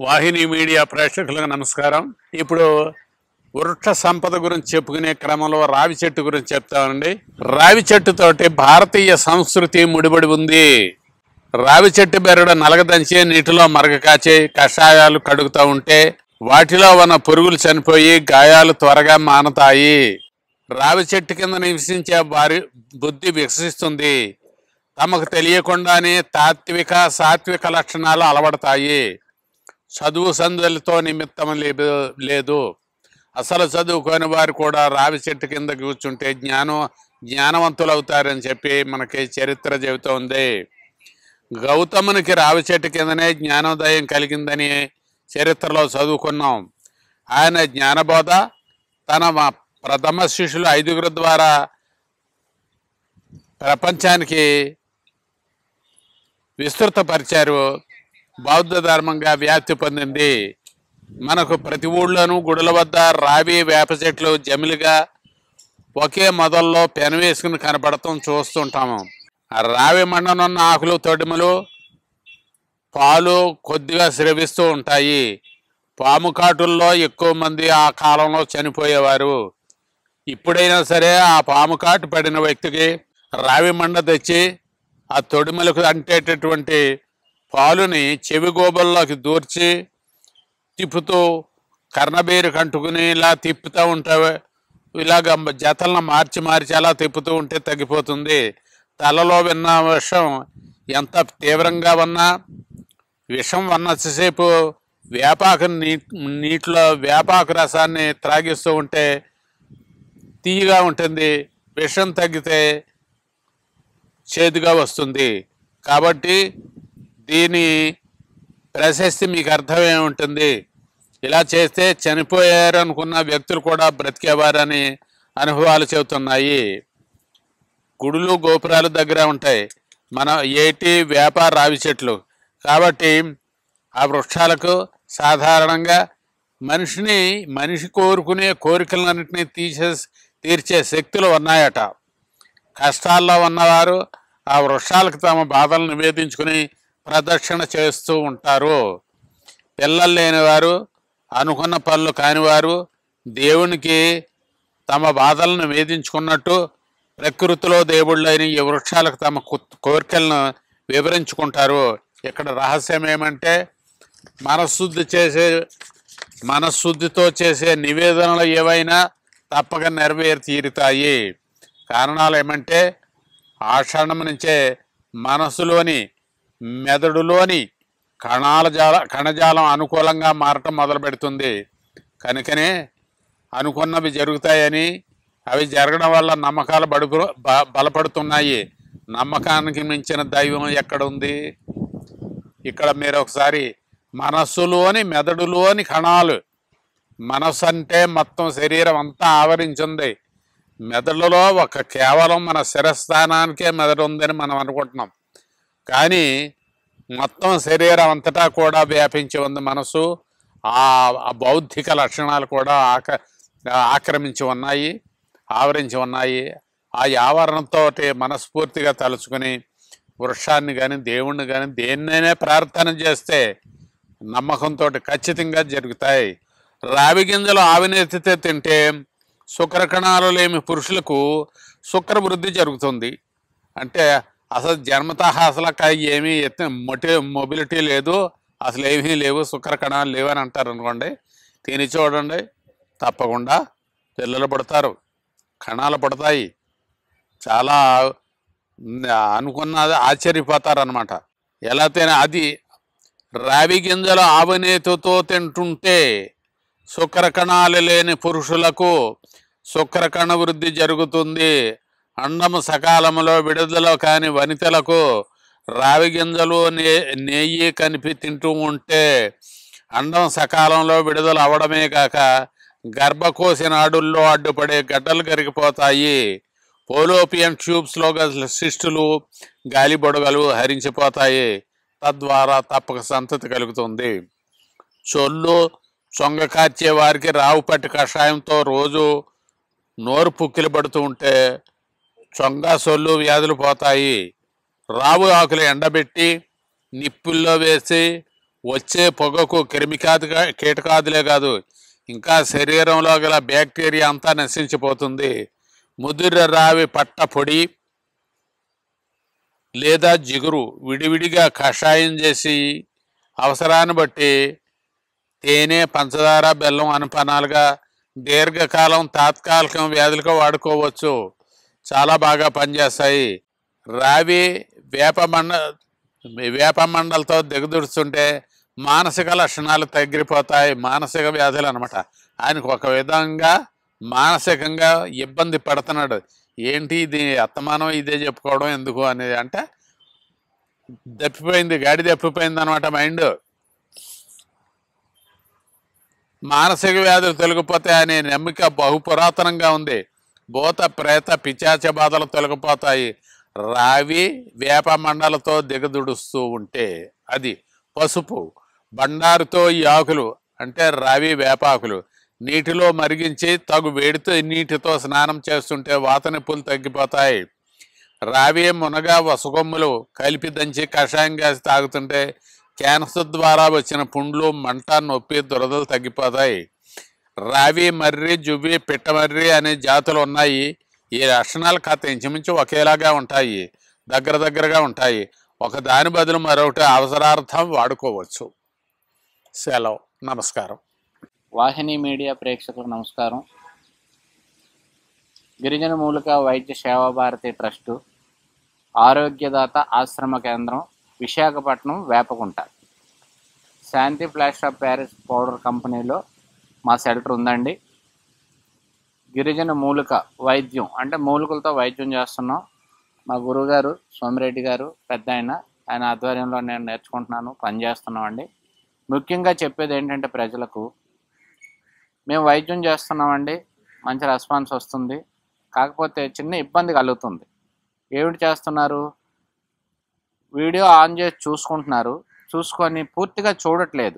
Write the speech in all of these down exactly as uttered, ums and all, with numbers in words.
వాహిని media ప్రేక్షకులకు నమస్కారం. ఇప్పుడు వృక్ష సంపద గురించి చెప్పుకునే క్రమంలో రావి చెట్టు గురించి చెప్తామండి. రావి చెట్టుతోటి భారతీయ సంస్కృతి ముడిపడి ఉంది. రావి చెట్టు బెరడు నలగదంచి నీటిలో మరగకాచి కషాయాలు కడుగుతూ ఉంటే వాటిలో ఉన్న పురుగులు చనిపోయి గాయాలు త్వరగా మానతాయి. రావి చెట్టు కింద నివసించే వారి బుద్ధి వికసిస్తుంది. తమకు తెలియకుండానే తాత్విక సాత్విక లక్షణాలు అలవడతాయి. చదువు సందులతో నిమిత్తం లేదు. అసలు చదువుకోని వారు కూడా రావి చెట్టు కింద కూర్చుంటే జ్ఞానం జ్ఞానవంతులు అవుతారని చెప్పి మనకి చరిత్ర చెబుతోంది. గౌతమునికి రావి చెట్టు కిందనే జ్ఞానోదయం కలిగిందని చరిత్రలో చదువుకున్నాం. ఆయన జ్ఞానబోధ తన ప్రథమ శిష్యులు ఐదుగురు ద్వారా ప్రపంచానికి విస్తృతపరిచారు. బౌద్ధ ధర్మంగా వ్యాప్తి పొందింది. మనకు ప్రతి ఊళ్ళోనూ గుడుల వద్ద రావి వేప చెట్లు జమిలిగా ఒకే మొదల్లో పెనవేసుకుని కనపడటం చూస్తుంటాము. ఆ రావి మండనున్న ఆకులు తొడిమలు పాలు కొద్దిగా స్రవిస్తూ ఉంటాయి. పాము కాటుల్లో ఎక్కువ మంది ఆ కాలంలో చనిపోయేవారు. ఇప్పుడైనా సరే ఆ పాము కాటు పడిన వ్యక్తికి రావి మండ తెచ్చి ఆ తొడిమలకు అంటేటటువంటి పాలుని చెవి గోబల్లోకి దూర్చి తిప్పుతూ కర్ణబేరు కంటుకుని ఇలా తిప్పుతూ ఉంటావు. ఇలాగ జతలను మార్చి మార్చి అలా తిప్పుతూ ఉంటే తగ్గిపోతుంది. తలలో విన్న విషం ఎంత తీవ్రంగా ఉన్నా విషం ఉన్నంతసేపు వేపాకు నీ నీటిలో వేపాకు రసాన్ని త్రాగిస్తూ ఉంటే తీయగా ఉంటుంది. విషం తగ్గితే చేదుగా వస్తుంది. కాబట్టి దీని ప్రశస్తి మీకు అర్థమే ఉంటుంది. ఇలా చేస్తే చనిపోయారు అనుకున్న వ్యక్తులు కూడా బ్రతికేవారని అనుభవాలు చెబుతున్నాయి. గుడులు గోపురాలు దగ్గర ఉంటాయి మన ఏటి వేప రావి చెట్లు. కాబట్టి ఆ వృక్షాలకు సాధారణంగా మనిషిని మనిషి కోరుకునే కోరికలన్నింటినీ తీసే తీర్చే శక్తులు ఉన్నాయట. కష్టాల్లో ఉన్నవారు ఆ వృక్షాలకు తమ బాధలను నివేదించుకుని ప్రదక్షిణ చేస్తూ ఉంటారు. పిల్లలు లేనివారు అనుకున్న పనులు కానివారు దేవునికి తమ బాధలను వేధించుకున్నట్టు ప్రకృతిలో దేవుళ్ళైన ఈ వృక్షాలకు తమ కోరికలను వివరించుకుంటారు. ఇక్కడ రహస్యం ఏమంటే మనశుద్ధి చేసే మనశుద్ధితో చేసే నివేదనలు ఏవైనా తప్పక నెరవేరి తీరుతాయి. కారణాలు ఏమంటే ఆ క్షణం నుంచే మనసులోని మెదడులోని కణాల జాల కణజాలం అనుకూలంగా మారటం మొదలు పెడుతుంది. కనుకనే అనుకున్నవి జరుగుతాయని అవి జరగడం వల్ల నమ్మకాలు బడుపు బలపడుతున్నాయి. నమ్మకానికి మించిన దైవం ఎక్కడుంది? ఇక్కడ మీరు ఒకసారి మనస్సులోని మెదడులోని కణాలు, మనస్సు అంటే మొత్తం శరీరం అంతా ఆవరించింది. మెదడులో ఒక కేవలం మన శిరస్థానానికే మెదడు ఉందని మనం అనుకుంటున్నాం. కానీ మొత్తం శరీరం అంతటా కూడా వ్యాపించి ఉంది మనసు. ఆ బౌద్ధిక లక్షణాలు కూడా ఆక ఆక్రమించి ఉన్నాయి, ఆవరించి ఉన్నాయి. ఆ ఆవరణంతో మనస్ఫూర్తిగా తలుచుకుని వృక్షాన్ని కానీ దేవుణ్ణి కానీ దేన్నైనా ప్రార్థన చేస్తే నమ్మకంతో ఖచ్చితంగా జరుగుతాయి. రావి గింజలు ఆవినెత్తితే తింటే శుక్రకణాలు లేని పురుషులకు శుక్రవృద్ధి జరుగుతుంది. అంటే అసలు జన్మత అసలు ఏమీ ఎత్తి మొటి మొబిలిటీ లేదు, అసలు ఏమీ లేవు, శుక్రకణాలు లేవు అని అంటారు అనుకోండి. తిని చూడండి, తప్పకుండా పిల్లలు పుడతారు, కణాలు పుడతాయి. చాలా అనుకున్నది ఆశ్చర్యపోతారు అన్నమాట. ఎలా తిన అది రావి గింజలు ఆవునేతితో తింటుంటే శుక్రకణాలు లేని పురుషులకు శుక్రకణ వృద్ధి జరుగుతుంది. అండము సకాలంలో విడుదల కాని వనితలకు రావి గింజలు నే నెయ్యి కలిపి తింటూ ఉంటే అండం సకాలంలో విడుదల అవడమే కాక గర్భకోశ నాడుల్లో అడ్డుపడే గడ్డలు కరిగిపోతాయి. పోలోపియన్ ట్యూబ్స్లో శిష్టులు గాలి బొడగలు హరించిపోతాయి. తద్వారా తప్పక సంతతి కలుగుతుంది. చొల్లు చొంగ కార్చే వారికి రావు పట్టి కషాయంతో రోజు నోరు పుక్కిలు పడుతూ ఉంటే చొంగ సొల్లు వ్యాధులు పోతాయి. రావు ఆకులు ఎండబెట్టి నిప్పుల్లో వేసి వచ్చే పొగకు క్రిమికాదు కీటకాదులే కాదు ఇంకా శరీరంలో గల బ్యాక్టీరియా అంతా నశించిపోతుంది. ముదిర రావి పట్ట పొడి లేదా జిగురు విడివిడిగా కషాయం చేసి అవసరాన్ని బట్టి తేనె, పంచదార, బెల్లం అనుపానాలుగా దీర్ఘకాలం తాత్కాలికం వ్యాధులుగా వాడుకోవచ్చు. చాలా బాగా పనిచేస్తాయి. రావి వేప మండ వేప మండలతో దిగదుడుస్తుంటే మానసిక లక్షణాలు తగ్గిపోతాయి. మానసిక వ్యాధులు అనమాట. ఆయనకు ఒక విధంగా మానసికంగా ఇబ్బంది పడుతున్నాడు. ఏంటి ఇది అత్తమానం ఇదే చెప్పుకోవడం ఎందుకు అనేది, అంటే దప్పిపోయింది, గాడి దప్పిపోయింది అనమాట మైండ్. మానసిక వ్యాధులు తొలగిపోతాయి అనే నమ్మిక బహుపురాతనంగా ఉంది. భూత ప్రేత పిశాచ బాధలు తొలగిపోతాయి రావి వేప మండలతో దిగదుడుస్తూ ఉంటే. అది పసుపు బండారుతో ఈ ఆకులు అంటే రావి వేపాకులు నీటిలో మరిగించి తగు వేడితో నీటితో స్నానం చేస్తుంటే వాత నొప్పులు తగ్గిపోతాయి. రావి మునగ వసగొమ్ములు కలిపి దంచి కషాయం కాసి తాగుతుంటే క్యాన్సర్ ద్వారా వచ్చిన పుండ్లు, మంట, నొప్పి, దురదలు తగ్గిపోతాయి. రావి మర్రి, జువ్వి, పిట్టమర్రి అనే జాతులు ఉన్నాయి. ఈ లక్షణాలు కథ ఇంచుమించు ఒకేలాగా ఉంటాయి, దగ్గర దగ్గరగా ఉంటాయి. ఒక దాని బదులు మరొకటి అవసరార్థం వాడుకోవచ్చు. సెలవు. నమస్కారం. వాహిని మీడియా ప్రేక్షకులకు నమస్కారం. గిరిజన మూలిక వైద్య సేవా భారతి ట్రస్టు ఆరోగ్యదాత ఆశ్రమ కేంద్రం Visakhapatnam Vepakunta Shanti plaster of Paris powder కంపెనీలో మా షెల్టర్ ఉందండి. గిరిజన మూలిక వైద్యం అంటే మూలికలతో వైద్యం చేస్తున్నాం. మా గురువుగారు సోమిరెడ్డి గారు పెద్ద ఆయన ఆయన ఆధ్వర్యంలో నేను నేర్చుకుంటున్నాను, పనిచేస్తున్నాం అండి. ముఖ్యంగా చెప్పేది ఏంటంటే ప్రజలకు, మేము వైద్యం చేస్తున్నామండి, మంచి రెస్పాన్స్ వస్తుంది, కాకపోతే చిన్న ఇబ్బంది కలుగుతుంది. ఏమిటి చేస్తున్నారు, వీడియో ఆన్ చేసి చూసుకుంటున్నారు, చూసుకొని పూర్తిగా చూడట్లేదు.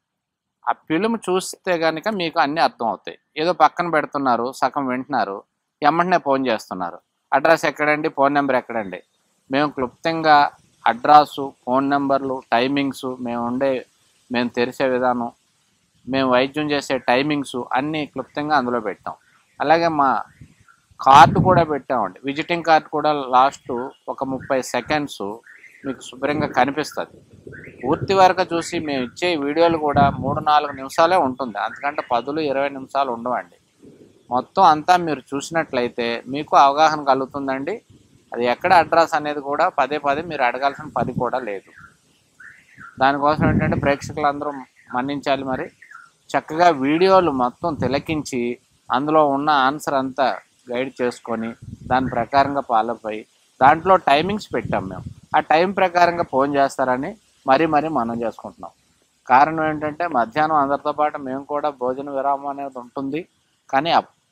ఆ ఫిల్మ్ చూస్తే కనుక మీకు అన్నీ అర్థం అవుతాయి. ఏదో పక్కన పెడుతున్నారు, సగం వింటున్నారు, వెంటనే ఫోన్ చేస్తున్నారు. అడ్రస్ ఎక్కడండి, ఫోన్ నెంబర్ ఎక్కడండి. మేము క్లుప్తంగా అడ్రస్సు, ఫోన్ నెంబర్లు, టైమింగ్స్, మేము ఉండే మేము తెరిచే విధానం, మేము వైద్యం చేసే టైమింగ్స్ అన్నీ క్లుప్తంగా అందులో పెట్టాం. అలాగే మా కార్డు కూడా పెట్టామండి, విజిటింగ్ కార్డు కూడా లాస్ట్ ఒక ముప్పై సెకండ్స్ మీకు శుభ్రంగా కనిపిస్తుంది. పూర్తి వరకు చూసి మేము ఇచ్చే వీడియోలు కూడా మూడు నాలుగు నిమిషాలే ఉంటుంది, అంతకంటే పదులు ఇరవై నిమిషాలు ఉండవండి. మొత్తం అంతా మీరు చూసినట్లయితే మీకు అవగాహన కలుగుతుందండి. అది ఎక్కడ అడ్రస్ అనేది కూడా పదే పదే మీరు అడగాల్సిన పని కూడా లేదు. దానికోసం ఏంటంటే ప్రేక్షకులందరూ మన్నించాలి. మరి చక్కగా వీడియోలు మొత్తం తిలకించి అందులో ఉన్న ఆన్సర్ అంతా గైడ్ చేసుకొని దాని ప్రకారంగా ఫాలో అయ్యి దాంట్లో టైమింగ్స్ పెట్టాం మేము. ఆ టైం ప్రకారంగా ఫోన్ చేస్తారని మరీ మరీ మనం చేసుకుంటున్నాం. కారణం ఏంటంటే మధ్యాహ్నం అందరితో పాటు మేము కూడా భోజన విరామం అనేది ఉంటుంది, కానీ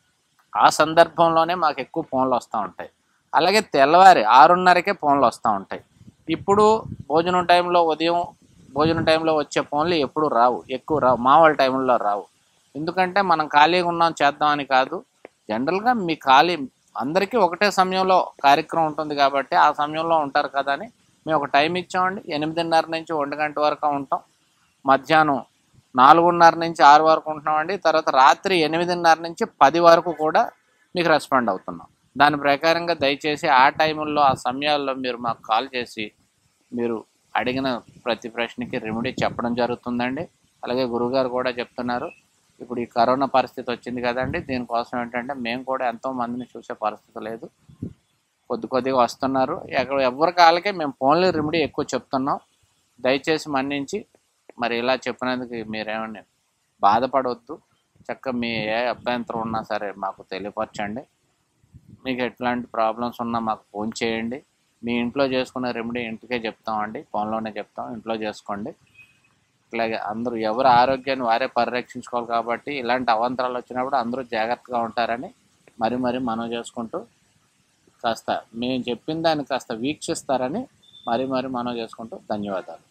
ఆ సందర్భంలోనే మాకు ఎక్కువ ఫోన్లు వస్తూ ఉంటాయి. అలాగే తెల్లవారి ఆరున్నరకే ఫోన్లు వస్తూ ఉంటాయి. ఇప్పుడు భోజనం టైంలో ఉదయం భోజనం టైంలో వచ్చే ఫోన్లు ఎప్పుడు రావు, ఎక్కువ రావు, మామూలు టైంలో రావు. ఎందుకంటే మనం ఖాళీగా ఉన్నాం చేద్దామని కాదు, జనరల్గా మీ ఖాళీ అందరికీ ఒకటే సమయంలో కార్యక్రమం ఉంటుంది కాబట్టి ఆ సమయంలో ఉంటారు కదా అని మేము ఒక టైం ఇచ్చామండి. ఎనిమిదిన్నర నుంచి ఒంటి గంట వరకు ఉంటాం, మధ్యాహ్నం నాలుగున్నర నుంచి ఆరు వరకు ఉంటున్నామండి, తర్వాత రాత్రి ఎనిమిదిన్నర నుంచి పది వరకు కూడా మీకు రెస్పాండ్ అవుతున్నాం. దాని ప్రకారంగా దయచేసి ఆ టైంలో ఆ సమయాల్లో మీరు మాకు కాల్ చేసి మీరు అడిగిన ప్రతి ప్రశ్నకి రెమెడీ చెప్పడం జరుగుతుందండి. అలాగే గురువుగారు కూడా చెప్తున్నారు, ఇప్పుడు ఈ కరోనా పరిస్థితి వచ్చింది కదండి, దీనికోసం ఏంటంటే మేము కూడా ఎంతో మందిని చూసే పరిస్థితి లేదు, కొద్ది కొద్దిగా వస్తున్నారు. ఎక్కడ ఎవరి కాళ్ళకే మేము ఫోన్లీ రెమెడీ ఎక్కువ చెప్తున్నాం. దయచేసి మన్నించి మరి ఇలా చెప్పినందుకు మీరేమన్నా బాధపడవద్దు. చక్కగా మీ ఏ అభ్యంతరం ఉన్నా సరే మాకు తెలియపరచండి. మీకు ఎట్లాంటి ప్రాబ్లమ్స్ ఉన్నా మాకు ఫోన్ చేయండి. మీ ఇంట్లో చేసుకునే రెమెడీ ఇంటికే చెప్తామండి, ఫోన్లోనే చెప్తాం, ఇంట్లో చేసుకోండి. ఇట్లాగే అందరూ ఎవరి ఆరోగ్యాన్ని వారే పరిరక్షించుకోవాలి కాబట్టి ఇలాంటి అవాంతరాలు వచ్చినప్పుడు అందరూ జాగ్రత్తగా ఉంటారని మరి మరి మనం చేసుకుంటూ కాస్త మేము చెప్పిన దాన్ని కాస్త వీక్షిస్తారని మరి మరి మనం చేసుకుంటూ ధన్యవాదాలు.